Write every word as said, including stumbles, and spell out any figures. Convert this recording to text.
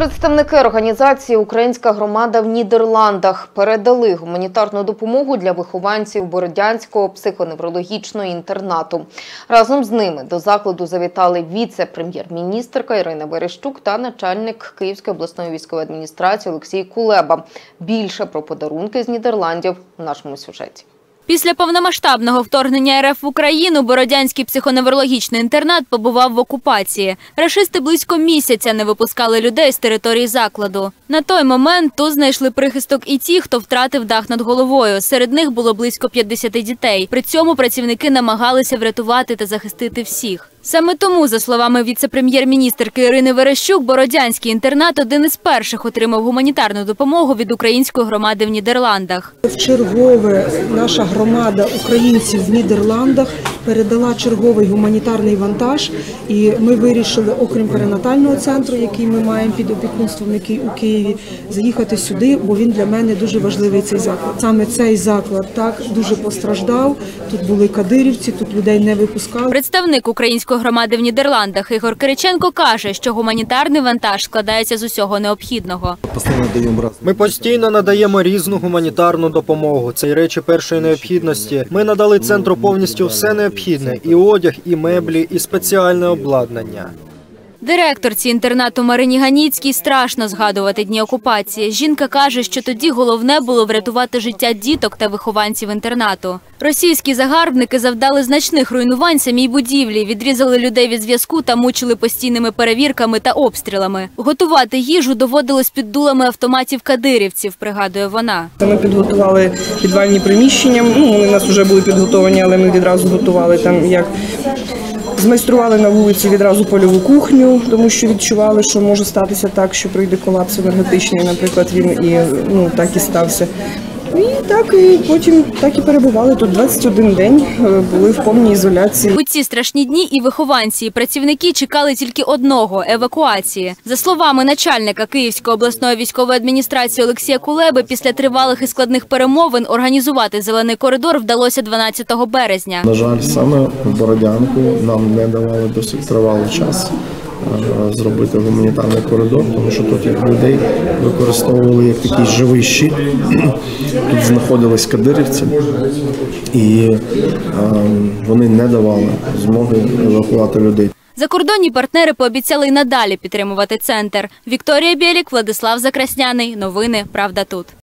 Представники організації «Українська громада в Нідерландах» передали гуманітарну допомогу для вихованців Бородянського психоневрологічного інтернату. Разом з ними до закладу завітали віце-прем'єр-міністерка Ірина Верещук та начальник Київської обласної військової адміністрації Олексій Кулеба. Більше про подарунки з Нідерландів у нашому сюжеті. Після повномасштабного вторгнення ер еф в Україну Бородянський психоневрологічний інтернат побував в окупації. Рашисти близько місяця не випускали людей з території закладу. На той момент тут знайшли прихисток і ті, хто втратив дах над головою. Серед них було близько п'ятдесят дітей. При цьому працівники намагалися врятувати та захистити всіх. Саме тому, за словами віце-прем'єр-міністерки Ірини Верещук, Бородянський інтернат один із перших отримав гуманітарну допомогу від української громади в Нідерландах. Вчергове наша громада українців в Нідерландах передала черговий гуманітарний вантаж. І ми вирішили, окрім перинатального центру, який ми маємо під опікунством, який у Києві, заїхати сюди, бо він для мене дуже важливий, цей заклад. Саме цей заклад так дуже постраждав. Тут були кадирівці, тут людей не випускали. Представник української громади в Нідерландах Ігор Кириченко каже, що гуманітарний вантаж складається з усього необхідного. Ми постійно надаємо різну гуманітарну допомогу. Це й речі першої необхідності. Ми надали центру повністю все необхідне – і одяг, і меблі, і спеціальне обладнання. Директорці інтернату Марині Ганіцькій страшно згадувати дні окупації. Жінка каже, що тоді головне було врятувати життя діток та вихованців інтернату. Російські загарбники завдали значних руйнувань самій будівлі, відрізали людей від зв'язку та мучили постійними перевірками та обстрілами. Готувати їжу доводилось під дулами автоматів кадирівців, пригадує вона. Ми підготували підвальні приміщення, ну, вони у нас вже були підготовані, але ми відразу готували там як... Змайстрували на вулиці відразу польову кухню, тому що відчували, що може статися так, що прийде колапс енергетичний, наприклад, він і ну так і стався. І так, і потім так і перебували тут двадцять один день, були в повній ізоляції. У ці страшні дні і вихованці, і працівники чекали тільки одного – евакуації. За словами начальника Київської обласної військової адміністрації Олексія Кулеби, після тривалих і складних перемовин організувати зелений коридор вдалося дванадцятого березня. На жаль, саме в Бородянку нам не давали досить тривалий час зробити гуманітарний коридор, тому що тут як людей використовували як такий живий щит. Тут знаходились кадирівці, і вони не давали змоги евакувати людей. Закордонні партнери пообіцяли й надалі підтримувати центр. Вікторія Бєлік, Владислав Закрасняний. Новини «Правда тут».